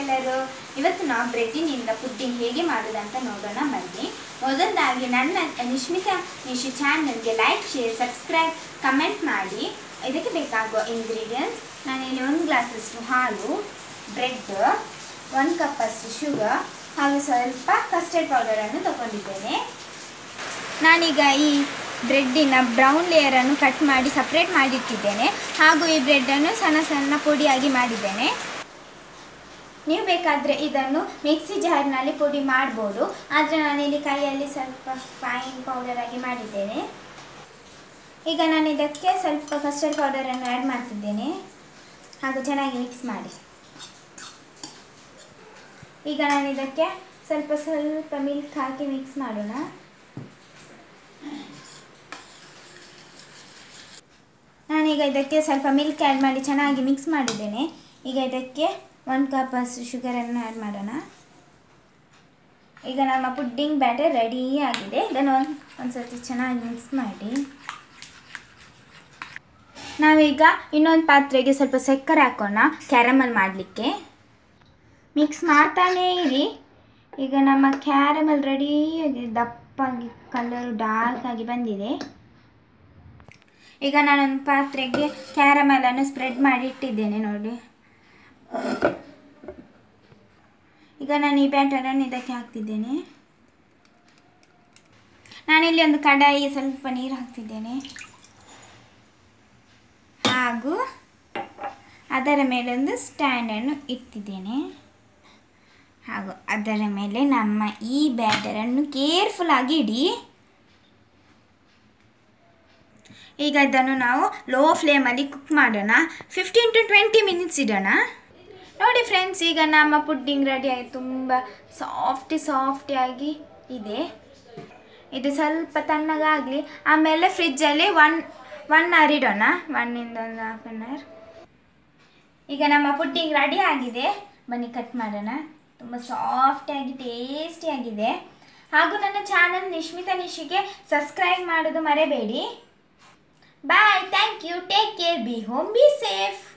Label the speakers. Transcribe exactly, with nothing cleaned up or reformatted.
Speaker 1: ಎಲ್ಲರೂ, ಇವತ್ತು ನಾವು ಬ್ರೆಡ್ಡಿನಿಂದ ಪುಡ್ಡಿಂಗ್ ಹೇಗೆ ಮಾಡೋದಂತ ನೋಡೋಣ ಬನ್ನಿ. ಮೊದಲದಾಗಿ ನನ್ನ ನಿಶ್ಮಿತಾ ನಿಶಿ ಚಾನಲ್ಗೆ ಲೈಕ್, ಶೇರ್, ಸಬ್ಸ್ಕ್ರೈಬ್, ಕಮೆಂಟ್ ಮಾಡಿ. ಇದಕ್ಕೆ ಬೇಕಾಗುವ ಇಂಗ್ರೀಡಿಯೆಂಟ್ಸ್: ನಾನಿಲ್ಲಿ ಒಂದು ಗ್ಲಾಸಷ್ಟು ಹಾಲು, ಬ್ರೆಡ್, ಒಂದು ಕಪ್ಪಷ್ಟು ಶುಗರ್ ಹಾಗೂ ಸ್ವಲ್ಪ ಕಸ್ಟರ್ಡ್ ಪೌಡರನ್ನು ತಗೊಂಡಿದ್ದೇನೆ. ನಾನೀಗ ಈ ಬ್ರೆಡ್ಡಿನ ಬ್ರೌನ್ ಲೇಯರನ್ನು ಕಟ್ ಮಾಡಿ ಸಪ್ರೇಟ್ ಮಾಡಿಟ್ಟಿದ್ದೇನೆ. ಹಾಗೂ ಈ ಬ್ರೆಡ್ಡನ್ನು ಸಣ್ಣ ಸಣ್ಣ ಪುಡಿಯಾಗಿ ಮಾಡಿದ್ದೇನೆ. ನೀವು ಬೇಕಾದರೆ ಇದನ್ನು ಮಿಕ್ಸಿ ಜಾರ್ನಲ್ಲಿ ಪುಡಿ ಮಾಡ್ಬೋದು, ಆದರೆ ನಾನಿಲ್ಲಿ ಕೈಯಲ್ಲಿ ಸ್ವಲ್ಪ ಫೈನ್ ಪೌಡರ್ ಆಗಿ ಮಾಡಿದ್ದೇನೆ. ಈಗ ನಾನು ಇದಕ್ಕೆ ಸ್ವಲ್ಪ ಕಸ್ಟರ್ಡ್ ಪೌಡರನ್ನು ಆ್ಯಡ್ ಮಾಡ್ತಿದ್ದೇನೆ ಹಾಗೂ ಚೆನ್ನಾಗಿ ಮಿಕ್ಸ್ ಮಾಡಿ. ಈಗ ನಾನು ಇದಕ್ಕೆ ಸ್ವಲ್ಪ ಸ್ವಲ್ಪ ಮಿಲ್ಕ್ ಹಾಕಿ ಮಿಕ್ಸ್ ಮಾಡೋಣ. ನಾನೀಗ ಇದಕ್ಕೆ ಸ್ವಲ್ಪ ಮಿಲ್ಕ್ ಆ್ಯಡ್ ಮಾಡಿ ಚೆನ್ನಾಗಿ ಮಿಕ್ಸ್ ಮಾಡಿದ್ದೇನೆ. ಈಗ ಇದಕ್ಕೆ ಒಂದು ಕಪ್ ಅಷ್ಟು ಶುಗರನ್ನು ಆ್ಯಡ್ ಮಾಡೋಣ. ಈಗ ನಮ್ಮ ಪುಡ್ಡಿಂಗ್ ಬ್ಯಾಟರ್ ರೆಡಿ ಆಗಿದೆ. ಇದನ್ನು ಒಂದು ಒಂದು ಸರ್ತಿ ಚೆನ್ನಾಗಿ ಮಿಕ್ಸ್ ಮಾಡಿ. ನಾವೀಗ ಇನ್ನೊಂದು ಪಾತ್ರೆಗೆ ಸ್ವಲ್ಪ ಸಕ್ಕರೆ ಹಾಕೋಣ ಕ್ಯಾರಮಲ್ ಮಾಡಲಿಕ್ಕೆ. ಮಿಕ್ಸ್ ಮಾಡ್ತಾನೇ ಇರಿ. ಈಗ ನಮ್ಮ ಕ್ಯಾರಮಲ್ ರೆಡಿಯಾಗಿ ದಪ್ಪಾಗಿ ಕಲರು ಡಾರ್ಕ್ ಆಗಿ ಬಂದಿದೆ. ಈಗ ನಾನೊಂದು ಪಾತ್ರೆಗೆ ಕ್ಯಾರಮಲನ್ನು ಸ್ಪ್ರೆಡ್ ಮಾಡಿ ಇಟ್ಟಿದ್ದೇನೆ ನೋಡಿ. ಈಗ ನಾನು ಈ ಬ್ಯಾಟರನ್ನು ಇದಕ್ಕೆ ಹಾಕ್ತಿದ್ದೇನೆ. ನಾನಿಲ್ಲಿ ಒಂದು ಕಡಾಯಿ ಸ್ವಲ್ಪ ನೀರು ಹಾಕ್ತಿದ್ದೇನೆ ಹಾಗೂ ಅದರ ಮೇಲೆ ಒಂದು ಸ್ಟ್ಯಾಂಡನ್ನು ಇಟ್ಟಿದ್ದೇನೆ. ಹಾಗೂ ಅದರ ಮೇಲೆ ನಮ್ಮ ಈ ಬ್ಯಾಟರನ್ನು ಕೇರ್ಫುಲ್ ಆಗಿ ಇಡಿ. ಈಗ ಇದನ್ನು ನಾವು ಲೋ ಫ್ಲೇಮಲ್ಲಿ ಕುಕ್ ಮಾಡೋಣ. ಫಿಫ್ಟೀನ್ ಟು ಟ್ವೆಂಟಿ ಮಿನಿಟ್ಸ್ ಇಡೋಣ. ನೋಡಿ ಫ್ರೆಂಡ್ಸ್, ಈಗ ನಮ್ಮ ಪುಡ್ಡಿಂಗ್ ರೆಡಿ ಆಗಿ ತುಂಬ ಸಾಫ್ಟಿ ಸಾಫ್ಟಿಯಾಗಿ ಇದೆ. ಇದು ಸ್ವಲ್ಪ ತಣ್ಣಗಾಗಲಿ, ಆಮೇಲೆ ಫ್ರಿಜ್ಜಲ್ಲಿ ಒನ್ ಒನ್ ಅವರ್ ಇಡೋಣ. ಒನ್ನಿಂದ ಒಂದು ಹಾಫ್ ಆನ್ ಅವರ್. ಈಗ ನಮ್ಮ ಪುಡ್ಡಿಂಗ್ ರೆಡಿ ಆಗಿದೆ. ಬನ್ನಿ ಕಟ್ ಮಾಡೋಣ. ತುಂಬ ಸಾಫ್ಟಿಯಾಗಿ ಟೇಸ್ಟಿಯಾಗಿದೆ. ಹಾಗೂ ನನ್ನ ಚಾನಲ್ ನಿಶ್ಮಿತಾ ನಿಶಿಗೆ ಸಬ್ಸ್ಕ್ರೈಬ್ ಮಾಡೋದು ಮರೆಯಬೇಡಿ. Bye. Thank you. Take care. Be home. Be safe.